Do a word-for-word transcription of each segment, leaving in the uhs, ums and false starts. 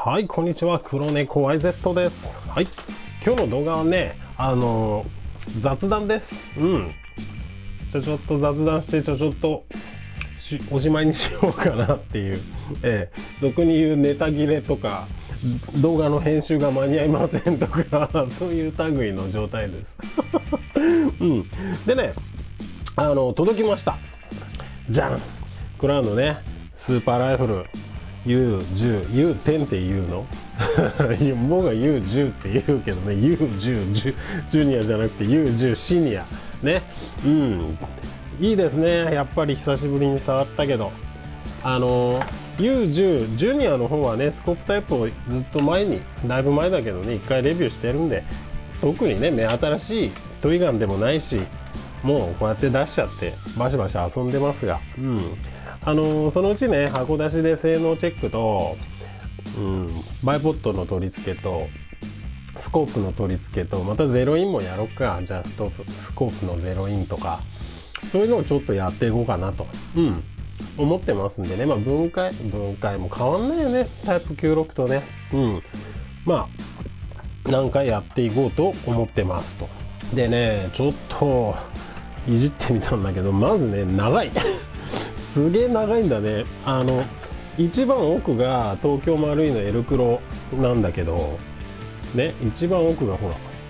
はい、こんにちは。黒猫 ワイゼット です。はい、今日の動画はね、あのー、雑談です。うん。ちょちょっと雑談して、ちょちょっとしおしまいにしようかなっていう、えー、俗に言うネタ切れとか、動画の編集が間に合いませんとか、そういう類の状態です。うん。でね、あの、届きました。じゃん。クラウンのね、スーパーライフル。ユーじゅう、ユーテン って言うの僕は ユーじゅう って言うけどね、ユーじゅう、ジュニアじゃなくて ユーじゅう シニア。ね。うん。いいですね。やっぱり久しぶりに触ったけど。あの、ユーじゅう、ジュニアの方はね、スコープタイプをずっと前に、だいぶ前だけどね、一回レビューしてるんで、特にね、目新しいトイガンでもないし、もうこうやって出しちゃって、バシバシ遊んでますが、うん。あのー、そのうちね、箱出しで性能チェックと、うん、バイポッドの取り付けと、スコープの取り付けと、またゼロインもやろうか。じゃあストープ、スコープのゼロインとか、そういうのをちょっとやっていこうかなと、うん、思ってますんでね。まあ分解、分解も変わんないよね。タイプきゅうじゅうろくとね。うん。まあ、何回やっていこうと思ってますと。でね、ちょっと、いじってみたんだけど、まずね、長い。すげえ長いんだね。あの一番奥が東京マルイのエルクロなんだけどね、一番奥がほ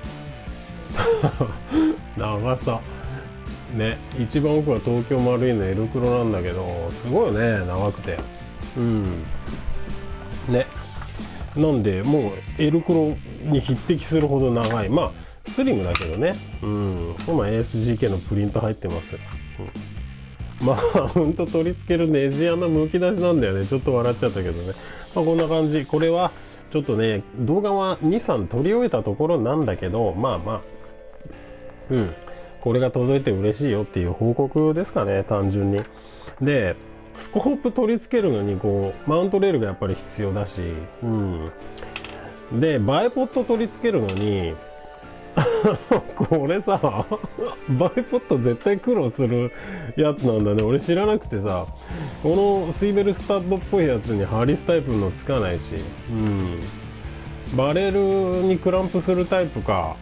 ら長さね、一番奥が東京マルイのエルクロなんだけど、すごいよね、長くて。うんね、なんでもうエルクロに匹敵するほど長い。まあスリムだけどね。うん、今 エーエスジーケー のプリント入ってます。うん、まあほんと取り付けるネジ穴むき出しなんだよね。ちょっと笑っちゃったけどね。まあこんな感じ。これはちょっとね、動画はに、さん撮り終えたところなんだけど、まあまあうんこれが届いて嬉しいよっていう報告ですかね、単純に。でスコープ取り付けるのにこうマウントレールがやっぱり必要だし、うんでバイポッド取り付けるのにこれさバイポッド絶対苦労するやつなんだね。俺知らなくてさ、このスイベルスタッドっぽいやつにハリスタイプのつかないし、うんバレルにクランプするタイプか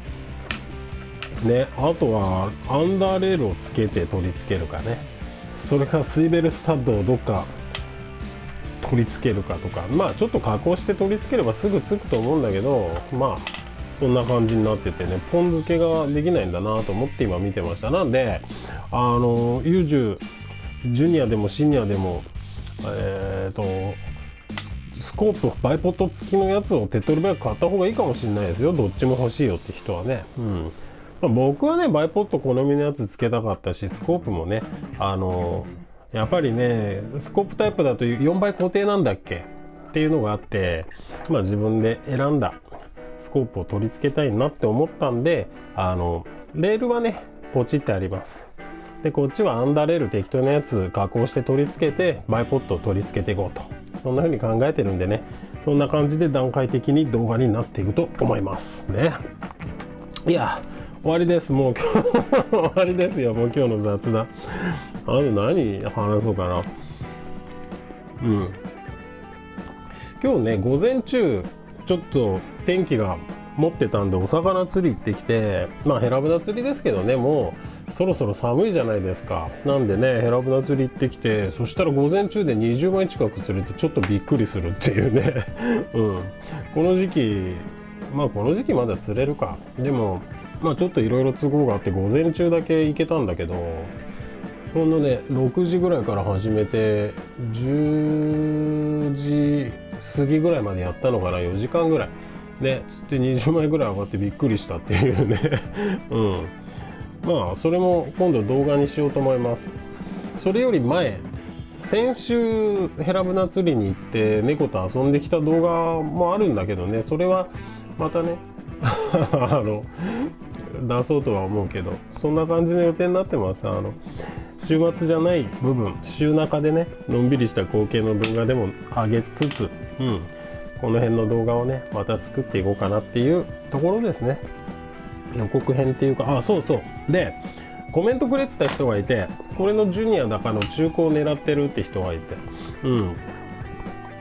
ね。あとはアンダーレールをつけて取り付けるかね。それからスイベルスタッドをどっか取り付けるかとか、まあちょっと加工して取り付ければすぐつくと思うんだけど、まあそんな感じになっててね、ポン付けができないんだなと思って今見てました。なんであの ユーじゅう ジュニアでもシニアでもえっとスコープバイポッド付きのやつを手っ取り早く買った方がいいかもしれないですよ。どっちも欲しいよって人はね。うんまあ、僕はねバイポッド好みのやつ付けたかったし、スコープもねあのやっぱりねスコープタイプだとよんばい固定なんだっけっていうのがあって、まあ自分で選んだスコープを取り付けたいなって思ったんで、あのレールはねポチってあります。でこっちはアンダーレール適当なやつ加工して取り付けてバイポッドを取り付けていこうと、そんな風に考えてるんでね、そんな感じで段階的に動画になっていくと思いますね。いや終わりです。もう今日終わりですよ。もう今日の雑談。あと何話そうかな。うん今日ね午前中ちょっと天気が持ってたんでお魚釣り行ってきて、まあヘラブナ釣りですけどね、もうそろそろ寒いじゃないですか。なんでねヘラブナ釣り行ってきて、そしたら午前中でにじゅうまい近く釣れてちょっとびっくりするっていうねうんこの時期まあこの時期まだ釣れるか。でもまあちょっといろいろ都合があって午前中だけ行けたんだけど、ほんのねろくじぐらいから始めてじゅうじ過ぎぐらいまでやったのかな。よじかんぐらいね釣ってにじゅうまいぐらい上がってびっくりしたっていうねうんまあそれも今度動画にしようと思います。それより前先週ヘラブナ釣りに行って猫と遊んできた動画もあるんだけどね、それはまたねあの出そうとは思うけど、そんな感じの予定になってます。あの週末じゃない部分、週中でねのんびりした光景の動画でも上げつつ、うん、この辺の動画をねまた作っていこうかなっていうところですね。予告編っていうか、あそうそうでコメントくれてた人がいて、これのジュニアだかの中古を狙ってるって人がいて、うん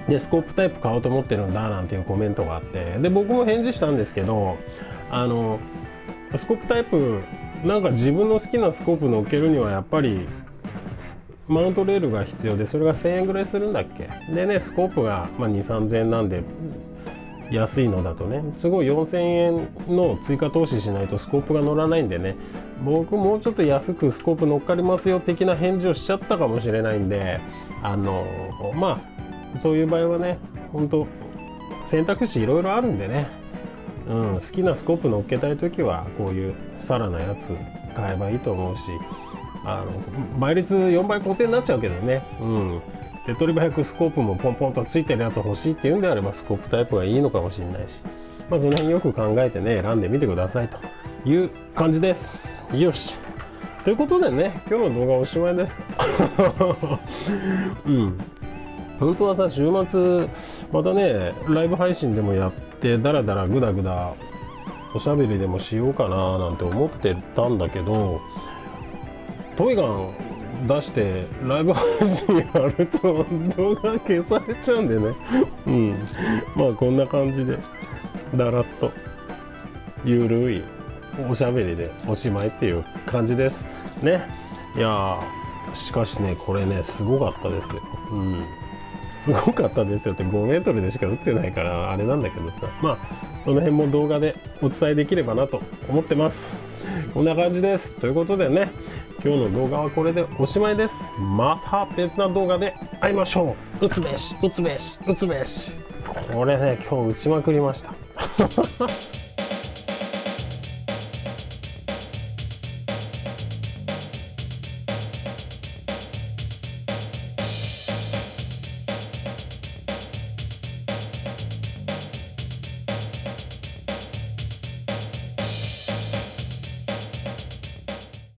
でスコープタイプ買おうと思ってるんだなんていうコメントがあって、で僕も返事したんですけど、あのスコープタイプなんか自分の好きなスコープ乗っけるにはやっぱりマウントレールが必要で、それがせんえんぐらいするんだっけ。でねスコープがまあにさんぜんえんなんで、安いのだとね都合よんせんえんの追加投資しないとスコープが乗らないんでね、僕もうちょっと安くスコープ乗っかりますよ的な返事をしちゃったかもしれないんで、あのまあそういう場合はね本当選択肢いろいろあるんでね、うん、好きなスコープ乗っけたい時はこういうサラなやつ買えばいいと思うし、あの倍率よんばい固定になっちゃうけどね、うん、手っ取り早くスコープもポンポンとついてるやつ欲しいっていうんであればスコープタイプがいいのかもしれないし、まあ、その辺よく考えてね選んでみてくださいという感じです。よし、ということでね今日の動画おしまいです。うん、本当はさ週末またねライブ配信でもやってダラダラグダグダおしゃべりでもしようかななんて思ってたんだけど、トイガン出してライブ配信やると動画消されちゃうんでね、うん、まあこんな感じでだらっとゆるいおしゃべりでおしまいっていう感じですね。いやーしかしねこれねすごかったですよ、うん、すごかったですよってごメートルでしか打ってないからあれなんだけどさ、まあその辺も動画でお伝えできればなと思ってます。こんな感じです。ということでね今日の動画はこれでおしまいです。また別な動画で会いましょう。打つべし打つべし打つべし、これね今日打ちまくりました。